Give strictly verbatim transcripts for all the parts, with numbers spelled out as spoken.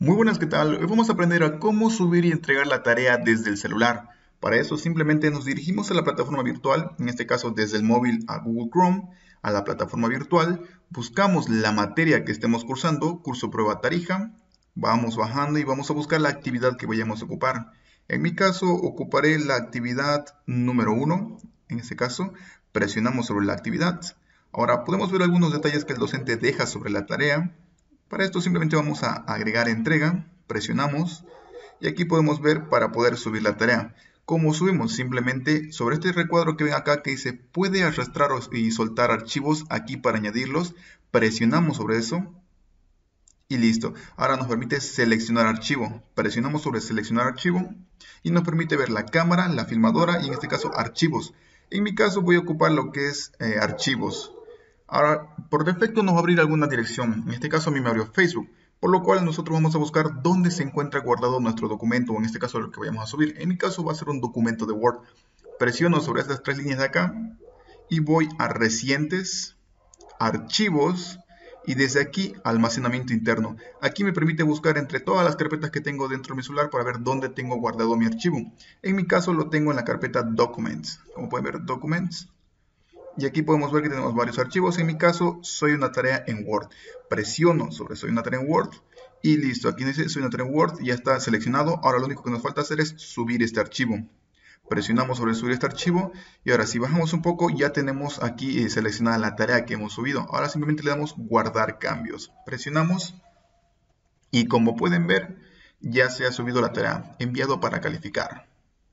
Muy buenas, ¿qué tal? Hoy vamos a aprender a cómo subir y entregar la tarea desde el celular. Para eso simplemente nos dirigimos a la plataforma virtual, en este caso desde el móvil a Google Chrome, a la plataforma virtual, buscamos la materia que estemos cursando, curso prueba Tarija, vamos bajando y vamos a buscar la actividad que vayamos a ocupar. En mi caso ocuparé la actividad número uno, en este caso presionamos sobre la actividad. Ahora podemos ver algunos detalles que el docente deja sobre la tarea. Para esto simplemente vamos a agregar entrega, presionamos y aquí podemos ver para poder subir la tarea. ¿Cómo subimos? Simplemente sobre este recuadro que ven acá que dice puede arrastrar y soltar archivos aquí para añadirlos, presionamos sobre eso y listo. Ahora nos permite seleccionar archivo. Presionamos sobre seleccionar archivo y nos permite ver la cámara, la filmadora y en este caso archivos. En mi caso voy a ocupar lo que es eh, archivos. Ahora, por defecto nos va a abrir alguna dirección. En este caso a mí me abrió Facebook. Por lo cual nosotros vamos a buscar dónde se encuentra guardado nuestro documento, o en este caso lo que vayamos a subir. En mi caso va a ser un documento de Word. Presiono sobre estas tres líneas de acá y voy a recientes, archivos y desde aquí almacenamiento interno. Aquí me permite buscar entre todas las carpetas que tengo dentro de mi celular para ver dónde tengo guardado mi archivo. En mi caso lo tengo en la carpeta Documents. Como pueden ver, Documents. Y aquí podemos ver que tenemos varios archivos. En mi caso, soy una tarea en Word. Presiono sobre soy una tarea en Word y listo. Aquí dice soy una tarea en Word y ya está seleccionado. Ahora lo único que nos falta hacer es subir este archivo. Presionamos sobre subir este archivo y ahora si bajamos un poco ya tenemos aquí eh, seleccionada la tarea que hemos subido. Ahora simplemente le damos guardar cambios. Presionamos y como pueden ver ya se ha subido la tarea, enviado para calificar.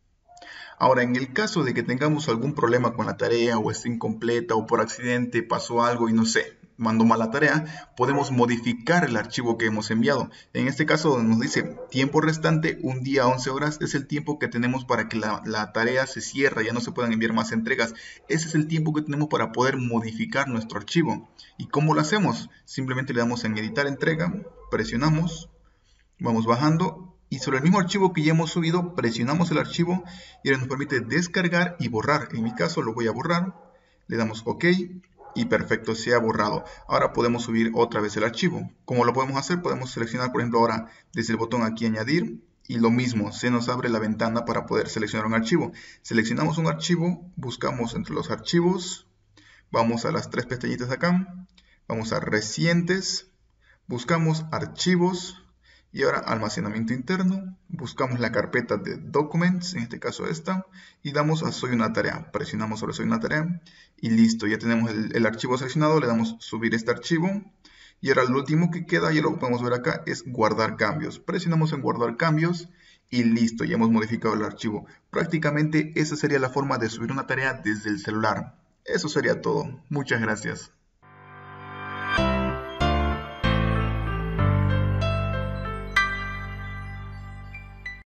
Ahora, en el caso de que tengamos algún problema con la tarea o esté incompleta o por accidente pasó algo y no sé, mandó mal la tarea, podemos modificar el archivo que hemos enviado. En este caso nos dice tiempo restante, un día once horas, es el tiempo que tenemos para que la, la tarea se cierre, ya no se puedan enviar más entregas. Ese es el tiempo que tenemos para poder modificar nuestro archivo. ¿Y cómo lo hacemos? Simplemente le damos en editar entrega, presionamos. Vamos bajando y sobre el mismo archivo que ya hemos subido, presionamos el archivo y ahora nos permite descargar y borrar. En mi caso lo voy a borrar, le damos OK y perfecto, se ha borrado. Ahora podemos subir otra vez el archivo. ¿Cómo lo podemos hacer? Podemos seleccionar, por ejemplo, ahora desde el botón aquí añadir y lo mismo, se nos abre la ventana para poder seleccionar un archivo. Seleccionamos un archivo, buscamos entre los archivos, vamos a las tres pestañitas acá, vamos a recientes, buscamos archivos. Y ahora almacenamiento interno, buscamos la carpeta de Documents, en este caso esta, y damos a Soy una tarea. Presionamos sobre Soy una tarea y listo, ya tenemos el, el archivo seleccionado, le damos subir este archivo. Y ahora lo último que queda, ya lo podemos ver acá, es guardar cambios. Presionamos en guardar cambios y listo, ya hemos modificado el archivo. Prácticamente esa sería la forma de subir una tarea desde el celular. Eso sería todo. Muchas gracias.